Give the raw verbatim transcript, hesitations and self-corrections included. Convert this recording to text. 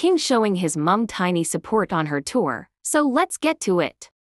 King showing his mum tiny support on her tour, so let's get to it.